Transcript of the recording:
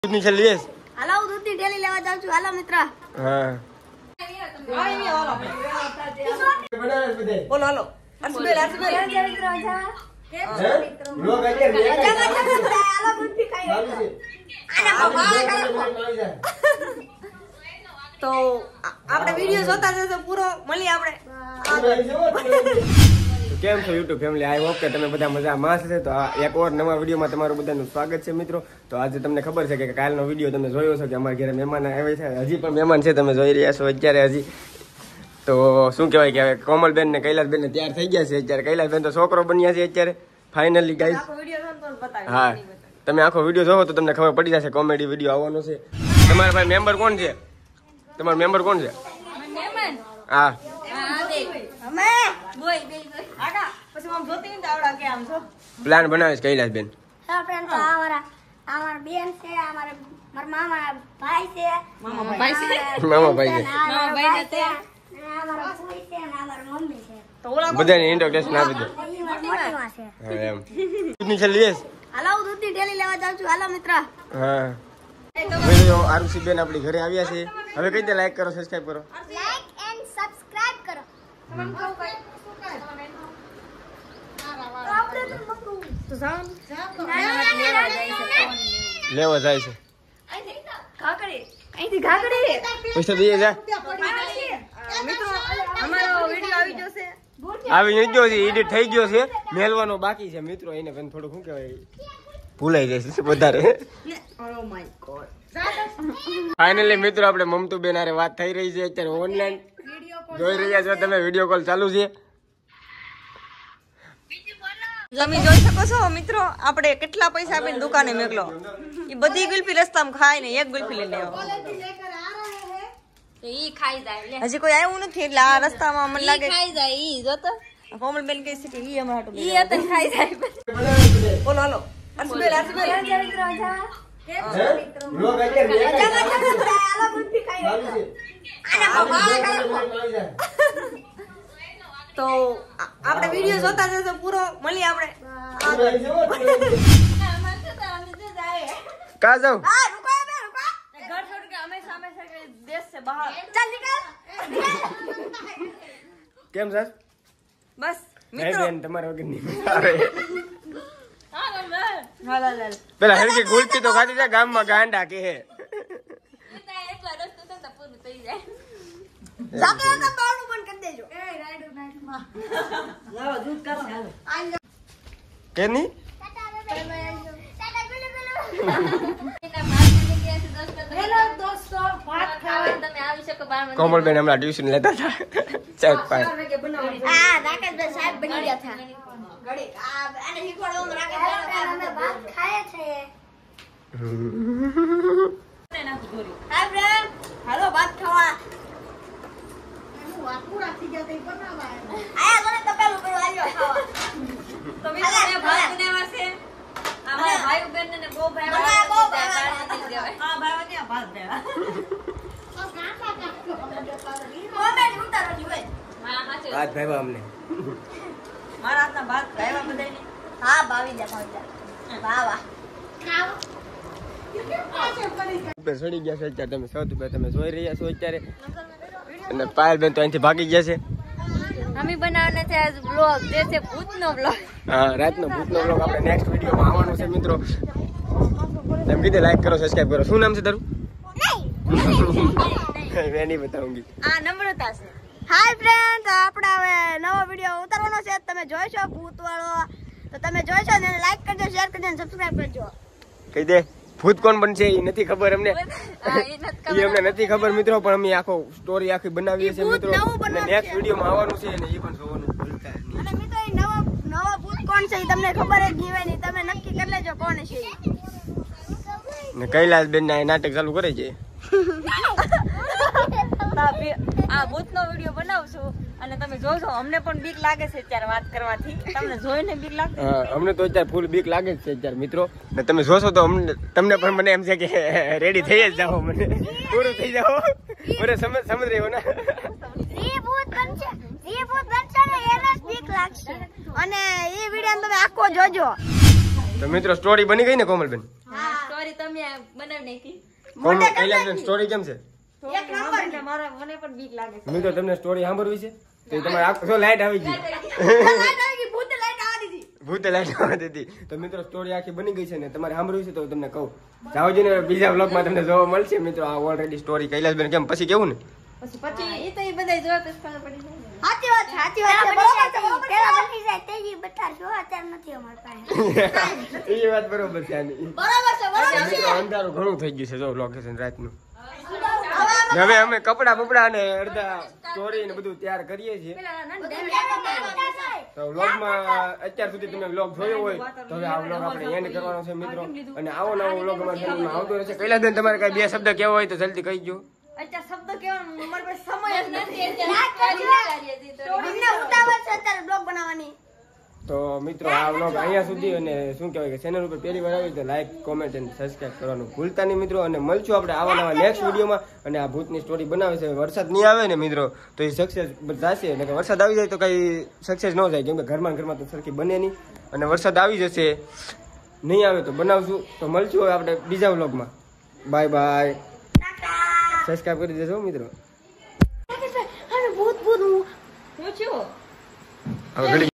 દૂધની છેલ્લી લેસ હાલો હું દૂધની ઠેલી લેવા જાઉં છું. હાલો મિત્ર. હા બોલો હાલો. અર્શબેલ હાલો દૂધથી ખાઈ. તો આપણે વિડિયો જોતા જશો પૂરો. મળીએ આપણે. કેમ છો યુટ્યુબ ફેમિલી? આઈ હોપ કે તમે બધા મજામાં હશે. તો આ એક ઓર નવા વિડીયોમાં તમારું બધાનું સ્વાગત છે મિત્રો. તો આજે તમને ખબર છે કે કાલનો વિડીયો તમે જોયો છો કે અમારા ઘરે મહેમાન આવે છે. હજી પણ મહેમાન છે, તમે જોઈ રહ્યા છો અત્યારે હજી. તો શું કહેવાય કે હવે કોમલબેન ને કૈલાસબેન ને તૈયાર થઈ ગયા છે અત્યારે. કૈલાસબેન તો છોકરો બન્યા છે અત્યારે ફાઇનલી ગાઈસ. હા, તમે આખો વિડીયો જોવો તો તમને ખબર પડી જશે. કોમેડી વિડીયો આવવાનો છે. તમારા ભાઈ મેમ્બર કોણ છે? તમારો મેમ્બર કોણ છે? હા પ્લાન બનાવે છે કૈલાસબેન. અમારા બેન છે, મારા મામા ભાઈ છે, મામા ભાઈ છે, અમારા ફોઈ છે અને અમારા મમ્મી છે. બધાને ઇન્ટ્રોડક્શન આપી દો. એમ દૂધની છેલ્લી લેસ. હાલો હું દૂધની ઠેલી લેવા જાઉં છું. હાલો મિત્ર. હા મિત્રો આરુષી બેન આપણી ઘરે આવ્યા છે. હવે કઈ દે લાઈક કરો, સબસ્ક્રાઇબ કરો. લાઈક એન્ડ સબસ્ક્રાઇબ કરો. લેવા જાય છે. અહીંથી ઘાકડી પૈસા દઈએ જા. આવી નહીં ગયો છે, એડિટ થઈ ગયો છે, મેલવાનો બાકી છે મિત્રો. એને પણ થોડું શું કહેવાય ભૂલાઈ જાય છે વધારે. ફાઇનલી મિત્રો આપણે મમતુ બેન હારે વાત થઈ રહી છે અત્યારે ઓનલાઈન. જોઈ રહ્યા છો તમે, વિડીયો કોલ ચાલુ છે. તમે જોઈ શકો છો મિત્રો, આપણે કેટલા પૈસા આપીને દુકાને મેકલો. એ બધી ગુલ્ફી રસ્તામાં ખાય ને એક ગુલ્ફી લઈ લેવો. હજી કોઈ આવ્યું નથી એટલે આ રસ્તામાં મને લાગે ખાઈ જાય. ઈ જોતો કોમલબેન કહે છે કે ઈ અમારા હાટુ ઈ હતા ખાઈ જાય. બોલો હાલો. અર્શબેલ તો આપણે વિડીયો જોતા જશો પૂરો. મળીએ આપણે. કા જાવ કેમ સર? બસ મિત્રો બેન તમારા વગર નહીં આવે. હાલ પેલા હરકી ગુલકી તો ખાધી છે ગામમાં ગાંડા કે હે. કે નહીં કોમલબેન હમણાં ટ્યુશન લેતા હતા. સાહેબ બની ગયા હતા. હાલો ભાત ખાવા. વાત ભાઈ અમને મારા હાથના ભાત ભાઈવા બધાને. હા ભાવી જા વાહ વાહ. ઉપર ચડી ગયા છે અત્યારે. તમે સૌથી પહેલા તમે જોઈ રહ્યા છો અત્યારે. અને પાયલબેન તો અહીંથી ભાગી ગયા છે. અમે બનાવવાના છે આજ બ્લોગ, જે છે ભૂતનો બ્લોગ. હા, રાતનો ભૂતનો બ્લોગ આપણે નેક્સ્ટ વિડીયોમાં આવવાનો છે મિત્રો. તમે કીધે લાઈક કરો, સબસ્ક્રાઇબ કરો. શું નામ છે તારું? મેં નહીં બતાવુંગી. આ નમ્રતા છે. હાય ફ્રેન્ડ, આપણે હવે નવો વિડીયો ઉતારવાનો છે. તમે જોઈશો ભૂત વાળો, તો તમે જોઈશો ને લાઈક કરજો, શેર કરજો અને સબસ્ક્રાઇબ કરજો. કહી દે ભૂત કોણ બનશે એ નથી ખબર અમને. એ અમને નથી ખબર મિત્રો, પણ અમે આખો સ્ટોરી આખી બનાવીએ છીએ મિત્રો. અને નેક્સ્ટ વિડીયોમાં આવવાનું છે અને એ પણ જોવાનું ભૂલતા નહીં. અને મિત્રો એ નવો ભૂત કોણ છે એ તમને ખબર જ નહીં હોય ને, તમે નક્કી કરી લેજો કોણ છે. ને કૈલાસબેન ના નાટક ચાલુ કરે છે. આ ભૂતનો વિડીયો બનાવશું અને તમે જોજો. અમને પણ બીક લાગે છે અત્યારે વાત કરવાથી. તમને જોઈને બીક લાગે? હા, અમને તો અત્યારે ફૂલ બીક લાગે છે અત્યારે મિત્રો. ને તમે જોશો તો તમને પણ મને એમ છે કે રેડી થઈ જ જાઓ, મને પૂરું થઈ જાઓ. મને સમજ રહ્યો ને. જે ભૂત બનશે ને એને જ બીક લાગશે. અને એ વિડીયો તમે આખો જોજો. તો મિત્રો સ્ટોરી બની ગઈ ને કોમલબેન? સ્ટોરી તમે બનાવી નાખી. કૈલાસબેન સ્ટોરી કેમ છે? એક નંબર છે. મને પણ બીક લાગે છે. મિત્રો તમને સ્ટોરી સાંભળવી છે તો એ તમારે આખો લાઈટ આવી ગઈ. લાઈટ આવી ગઈ, ભૂતે લાઈટ આવી દીધી. ભૂતે લાઈટ આવવા દીધી. તો મિત્રો સ્ટોરી આખી બની ગઈ છે ને તમારે સાંભળવી છે તો તમને કહું જાવજી ને બીજા વ્લોગમાં તમને જોવા મળશે મિત્રો. આ ઓલરેડી સ્ટોરી કૈલાસબેન કેમ પછી કેવું ને પછી એ તો એ બધા જોવા તો ખબર પડી જાય. સાચી વાત છે, સાચી વાત છે. બરોબર છે, બરોબર છે. પેલા બની જાય તેજી બતાડજો, અત્યારે નથી અમાર પાસે. એ વાત બરોબર છે આની. બરોબર છે, બરોબર છે. મિત્રો અંધારું ઘણું થઈ ગયું છે જો લોકેશન રાતનું. હવે અમે કપડા બપડા અને અડધા સ્ટોરી ને બધું તૈયાર કરીએ છીએ. તો વ્લોગમાં અત્યાર સુધી તમે વ્લોગ જોયો હોય તો હવે આ વ્લોગ આપણે એન્ડ કરવાનો છે મિત્રો. અને આવો નવો વ્લોગ અમારા ચેનલમાં આવતો રહેશે. કૈલાસબેન તમારે કઈ બે શબ્દ કહેવો હોય તો જલ્દી કહી દો. અત્યારે શબ્દ કહેવાનો મારી પાસે સમય જ નથી. અમને ઉતાવળ છે અત્યારે બ્લોગ બનાવવાની. તો મિત્રો આ વ્લોગ અહીંયા સુધી અને શું કહેવાય કે ચેનલ ઉપર પહેલી વાર આવી તો લાઈક કોમેન્ટ અને સબસ્ક્રાઇબ કરવાનું ભૂલતા નહીં મિત્રો. અને મળશું આપણે આવા નવા નેક્સ્ટ વિડીયોમાં. અને આ ભૂતની સ્ટોરી બનાવે છે. વરસાદ નહીં આવે ને મિત્રો તો એ સક્સેસ જશે. એટલે કે વરસાદ આવી જાય તો કઈ સક્સેસ ન જાય કેમ કે ઘરમાં તો સરખી બને નહીં. અને વરસાદ આવી જશે નહીં આવે તો બનાવશું. તો મળશું હવે આપણે બીજા વ્લોગમાં. Bye bye. સબસ્ક્રાઇબ કરી દેજો મિત્રો. હવે ભૂત ભૂત હું છું. હવે ઘડી